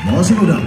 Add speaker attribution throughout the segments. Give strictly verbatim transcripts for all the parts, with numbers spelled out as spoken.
Speaker 1: Varsågoda.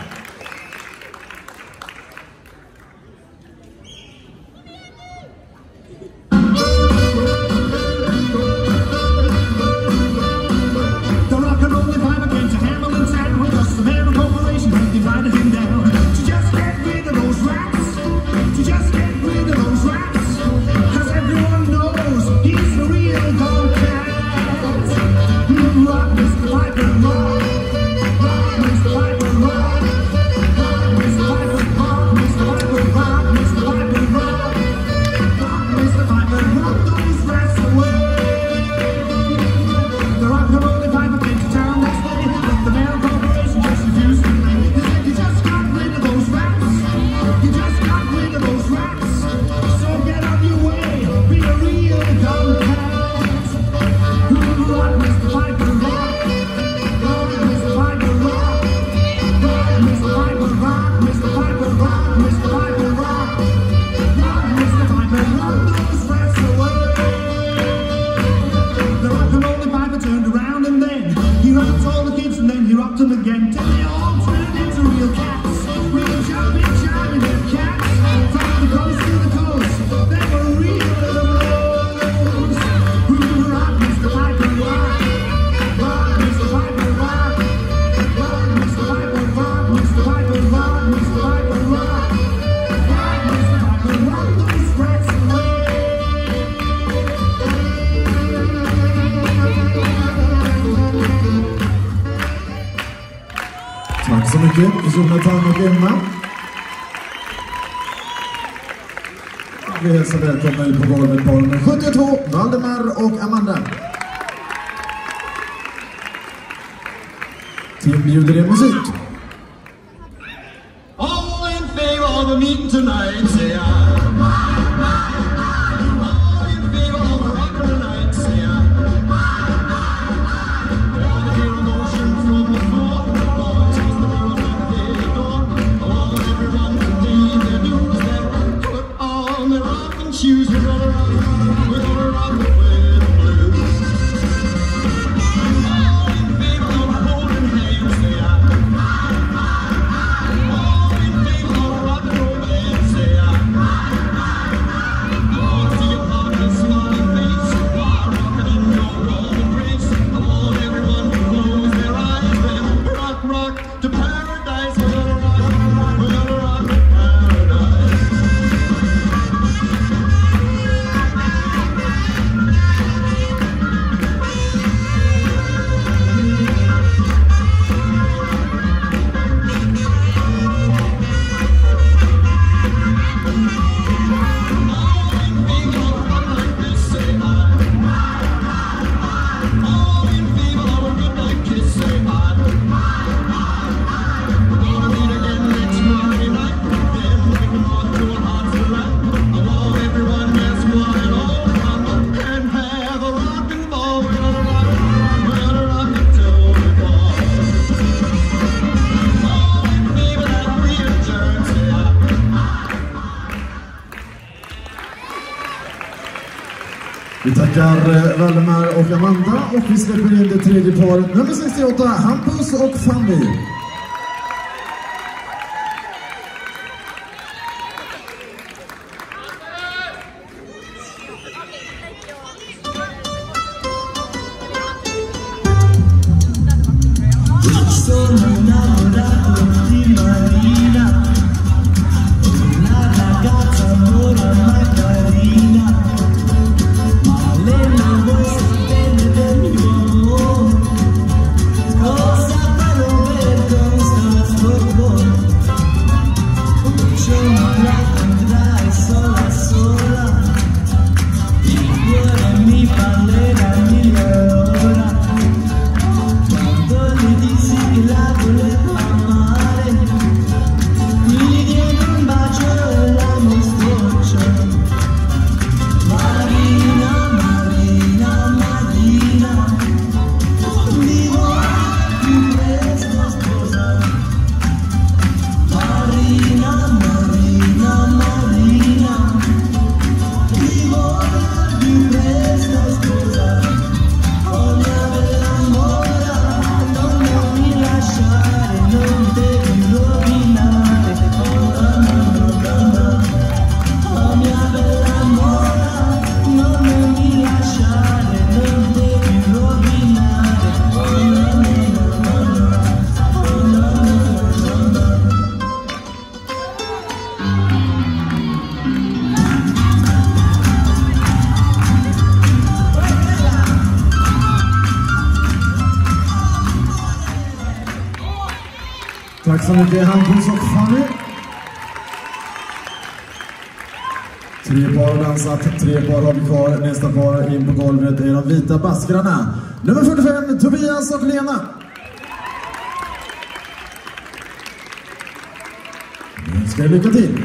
Speaker 1: Tack så mycket, Jonathan och Emma. Vi hälsar välkomna ut på golvet par nummer sjuttiotvå, Valdemar och Amanda. Tim bjuder er musik.
Speaker 2: All in favor of the meeting tonight, say I. Choose we're gonna rock, we're gonna rock the way the blues. All in favor of holding hands, say I. All in favor of rock and roll band, say I. I wanna see your partner smiling face while rocking in your golden grace. I want everyone to close their eyes and rock, rock to paradise. We're gonna rock, we're gonna rock to paradise.
Speaker 1: Vi tackar Valdemar och Amanda och vi släpper in det tredje paret, nummer sextioåtta, Hampus och Fanny.
Speaker 3: Cosa farò per
Speaker 1: Tack så mycket, Hampus och Fanny. Tre par har dansat, tre par har vi kvar. Nästa par in på golvet är de vita baskrarna. Nummer fyrtiofem, Tobias och Lena. Nu ska vi lycka till.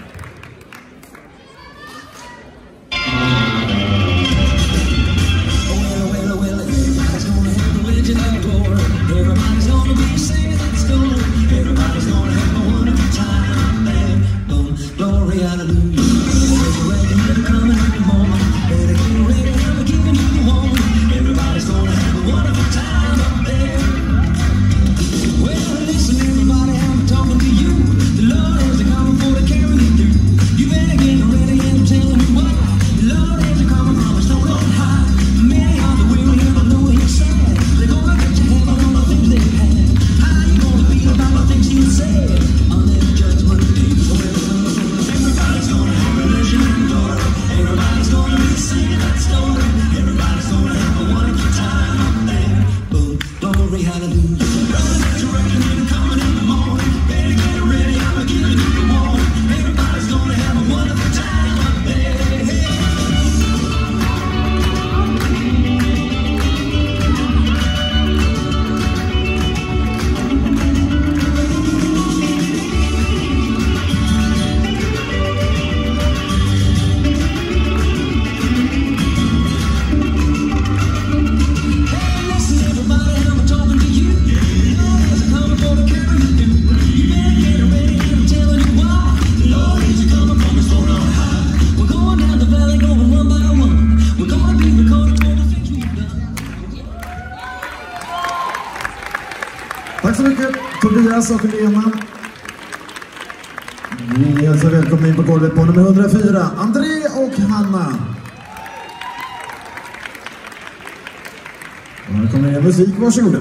Speaker 1: Tack så mycket, Tobias och Lena. Vi är så välkomna in på golvet på nummer hundrafyra, André och Hanna. Och här kommer en musik, varsågoda.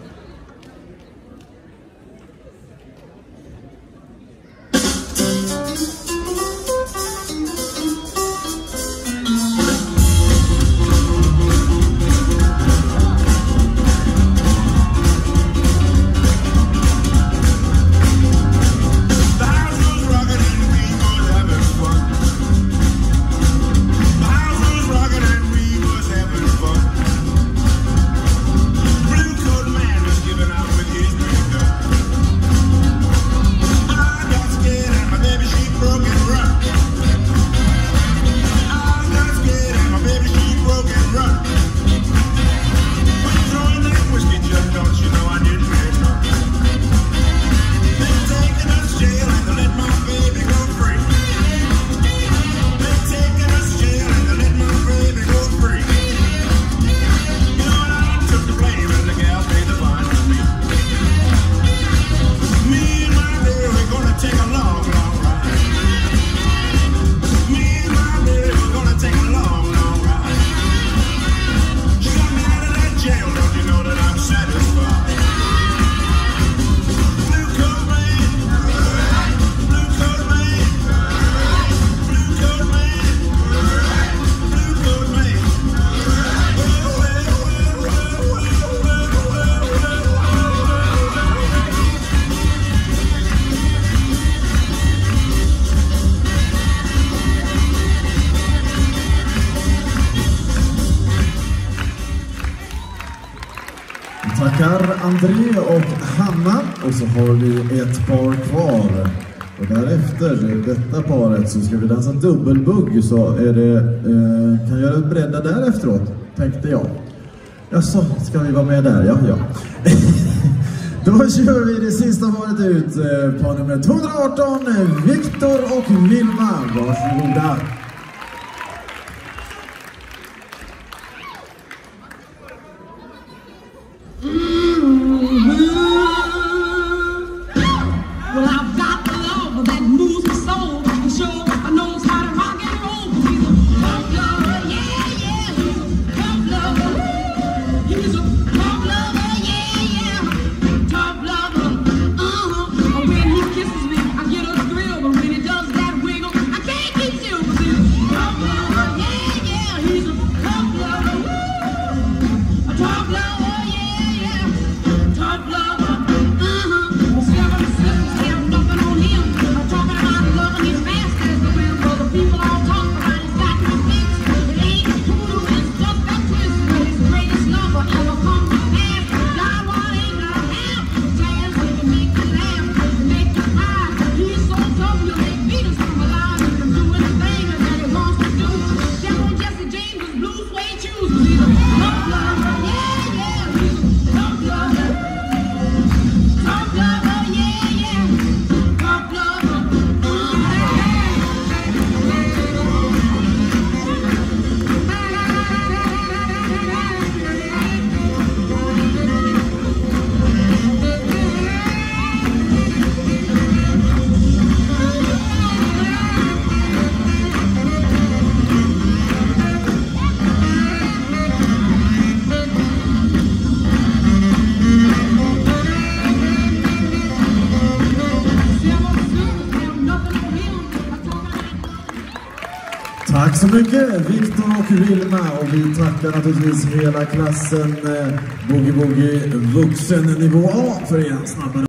Speaker 1: Tackar André och Hanna. Och så har vi ett par kvar. Och därefter detta paret så ska vi dansa dubbelbugg. Så är det, eh, kan göra bredda där efteråt, tänkte jag. Ja, så ska vi vara med där, ja, ja. Då kör vi det sista paret ut eh, på nummer tvåhundraarton, Viktor och Vilma. Varsågoda.
Speaker 3: Kisses me, I get a thrill, but when it does that wiggle, I can't keep still.
Speaker 1: Tack så mycket Viktor och Vilma, och vi tackar naturligtvis hela klassen eh, Boogie Boogie vuxennivå A för en snabbare